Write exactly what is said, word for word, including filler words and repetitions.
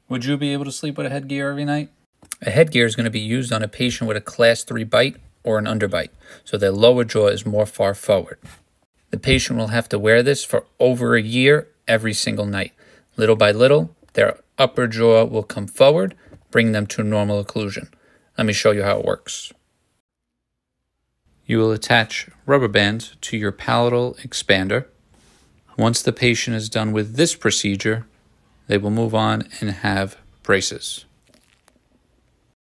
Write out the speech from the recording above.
Would you be able to sleep with a headgear every night? A headgear is going to be used on a patient with a class three bite or an underbite, so their lower jaw is more far forward. The patient will have to wear this for over a year every single night. Little by little, their upper jaw will come forward, bring them to normal occlusion. Let me show you how it works. You will attach rubber bands to your palatal expander. Once the patient is done with this procedure, they will move on and have braces.